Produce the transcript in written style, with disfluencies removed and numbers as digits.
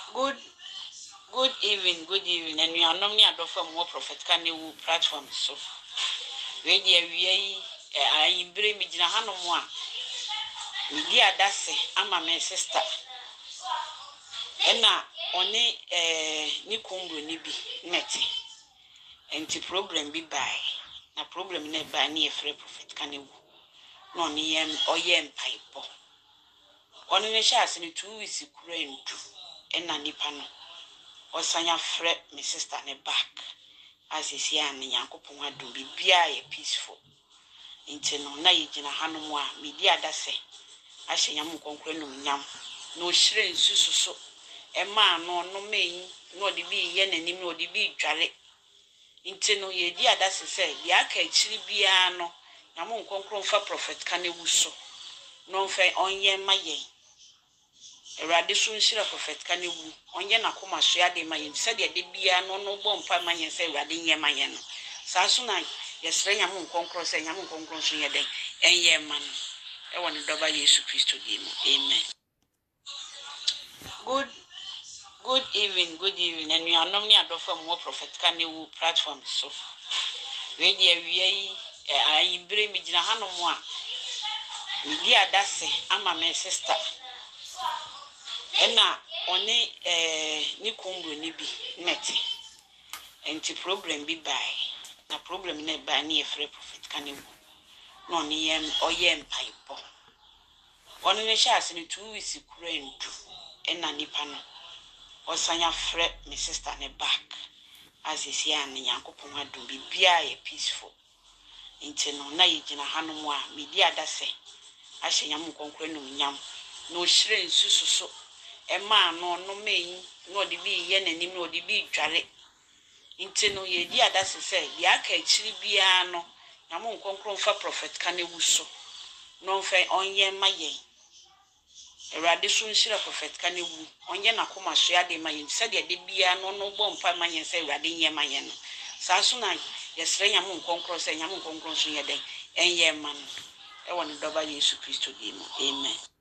Good evening, and we are not near for more prophet can you platform so. Radio I bring me Jahano moi. Media dase, I'm a sister. And now only Nikumbu Nibi Netty. And the problem be by. Na problem ne by near free prophet can you no near or yem pipe. On in a chance in 2 weeks, Ukraine and Nanipano. Or Sanya fret, my sister, and back. As is yan and Yankopon do be peaceful. Intel no naijina hanumwa, media dase. I say yamu concrenum yam. No shrine susu. A man no main, nor the be yen and him nor the be jolly. Intel no ye dear dase say, the arcade chilibiano. Yamu concron for prophet canewuso. No fair on yen my ye. Erade so nshira prophet kane wu onye na koma so ade mayen se de bia no bompa mayen se erade nye mayen no sa so na yesre nyam nkonkro se nyam nkonkro so yeden enye man e woni doba Yesu Kristo di mo amen. Good evening, and we are not near for more prophet kane wu platform so we dey I bring me jina hanom a media dase ama my sister. And now only Nikumbu Nibi Netty. And the problem be by. Na problem ne by near free prophet can you no near or yem pipe. On in a chance in 2 weeks, Ukraine and Nanipano. Or Sanya fret, my sister, and back. As is yan and Yankopon do be peaceful. Intel no naijina hanumwa, media dase. I say yamu concrenum yam. No shrine susu. A man no main, nor the be yen and him nor the be jolly. Intel no ye dear that's say, the arcade chilibiano. Yamu concron for prophet canewuso. No fair on yen my ye. A radisson shira prophet canewu, on yen a coma shade my said ya de biano no bompa mayen say radin ye mayen. Sasuna, yes, Yamun concros and Yamun concros yede, and ye man. I want to double Yesu Christo, amen.